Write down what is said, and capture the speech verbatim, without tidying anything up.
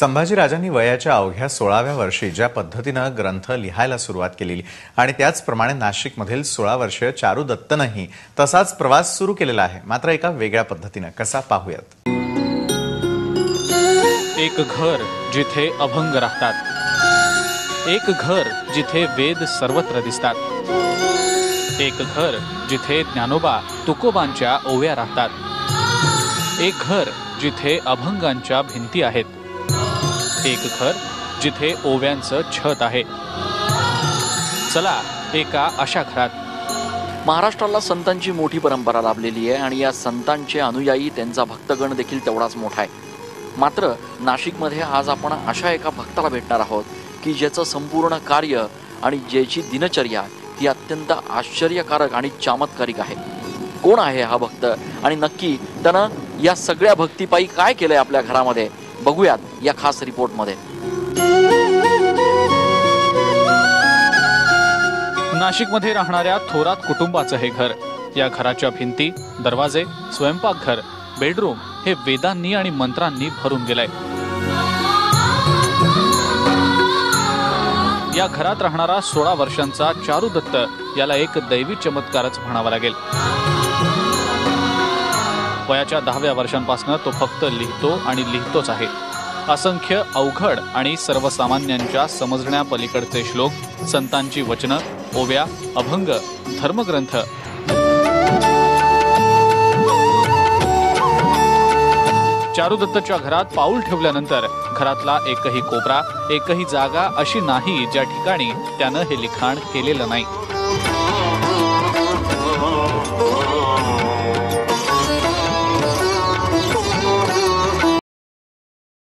संभाजीराजांनी वयाच्या अवघ्या सोळाव्या वर्षी ज्या पद्धतीनं ग्रंथ लिहायला सुरुवात केलेली आणि त्याचप्रमाणे नाशिकमधील सोळा वर्षीय चारू दत्तनही तसाच प्रवास सुरू केलेला आहे, मात्र एका वेगळ्या पद्धतीनं. कसा पाहूयात. एक घर जिथे अभंग राहतात, एक घर जिथे वेद सर्वत्र दिसतात, एक घर जिथे ज्ञानोबा तुकोबांच्या ओव्या राहतात, एक घर जिथे अभंगांच्या भिंती आहेत, एक घर जिथे ओव्यांचं छत आहे. चला एका अशा घरात. महाराष्ट्राला संतांची मोठी परंपरा लाभलेली आहे आणि या संतांचे अनुयायी, त्यांचा भक्तगण देखील तेवढाच मोठा आहे. मात्र नाशिकमध्ये आज आपण अशा एका भक्ताला भेटणार आहोत की ज्याचं संपूर्ण कार्य आणि ज्याची दिनचर्या ही अत्यंत आश्चर्यकारक आणि चमत्कारिक आहे. कोण आहे हा भक्त आणि नक्की त्यानं या सगळ्या भक्तीपायी काय केलंय आपल्या घरामध्ये, बघूयात या खास रिपोर्टमध्ये. नाशिकमध्ये राहणाऱ्या थोरात कुटुंबाचं हे घर. या घराच्या भिंती, दरवाजे, स्वयंपाकघर, बेडरूम हे वेदांनी आणि मंत्रांनी भरून गेलंय. या घरात राहणारा सोळा वर्षांचा चारू दत्त याला एक दैवी चमत्कारच म्हणावा लागेल. वयाच्या दहाव्या वर्षांपासून तो फक्त लिहितो आणि लिहितोच आहे. असंख्य अवघड आणि सर्वसामान्यांच्या समजण्या पलीकडचे श्लोक, संतांची वचनं, ओव्या, अभंग, धर्मग्रंथ. चारुदत्तच्या घरात पाऊल ठेवल्यानंतर घरातला एकही कोपरा, एकही जागा अशी नाही ज्या ठिकाणी त्यानं हे लिखाण केलेलं नाही.